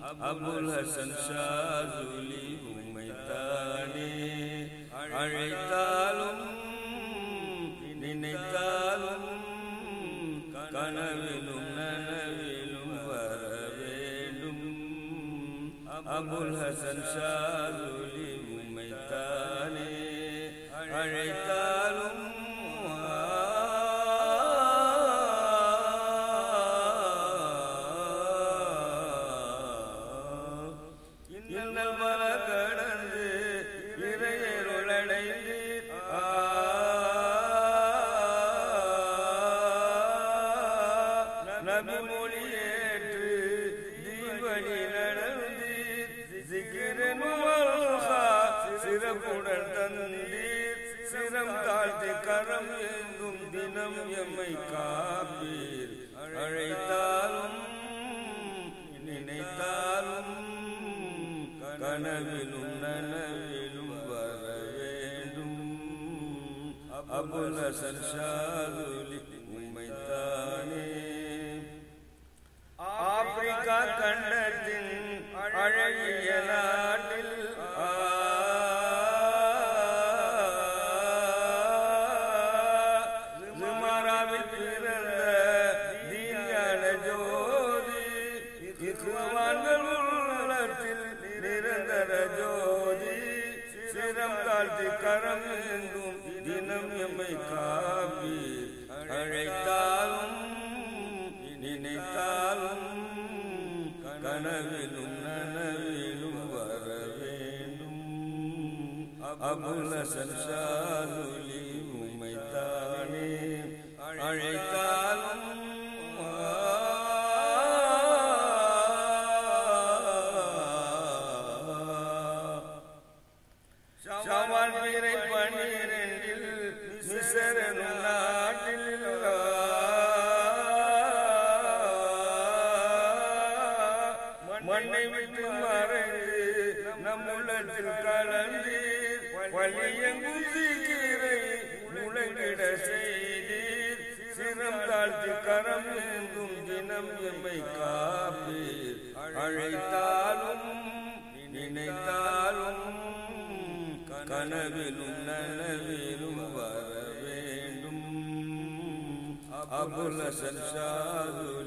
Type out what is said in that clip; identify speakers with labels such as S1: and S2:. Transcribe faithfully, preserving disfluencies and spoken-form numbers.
S1: அபுல் ஹசன் ஷாதுலி உம்மைத்தானே அழைத்தாலும் நினைத்தாலும் கனவிலும் நனவிலும் வர வேண்டும். அபுல் ஹசன் ஷாதுலி உம்மைத்தானே அழைத்தாலும் இன்னல் மல கடந்து இறையருளடைந்து நபி மொழி ஏற்று தீவழி நடந்து சிறப்புடன் தந்தீர். சிரம் தாழ்த்தி கரம் எங்கும் தினம் எம்மை காப்பீர். அழைத்தாலும் நினைத்தாலும் கனவிலும் நனவிலும் வர வேண்டும். அபுல் ஹசன் ஷாதுலி உம்மைத்தானே ஆப்பிரிக்கா கண்டத்தின் அழகிய நாட்டில் ஜுமராவில் பிறந்த தீயான ஜோதி இக்குவான்கள் உள்ளத்தில் நிரந்தர ஜோதி. சிரம் தாழ்த்தி கரம் எங்கும் தினம் எம்மை காப்பீர். அழைத்தாலும் நினைத்தாலும் கனவிலும் நனவிலும் வர வேண்டும். அபுல் ஹசன் ஷாதுலி உம்மைத்தானே அழைத்தாலும் ஷவால் பிறை பன்னிரண்டில் மிஸ்ர் நாட்டில் மண்ணை விட்டு மறைந்து நம் உள்ளத்தில் கலந்து வழியெங்கும் சீக்கிரை முழங்கிட செய்தீர். சிரம் தாழ்த்தி கரம் எங்கும் தினம் எம்மை காப்பீர். அழைத்தாலும் நினைத்தாலும் கனவிலும் நனவிலும் வர வேண்டும். அபுல் ஹசன் ஷாதுலி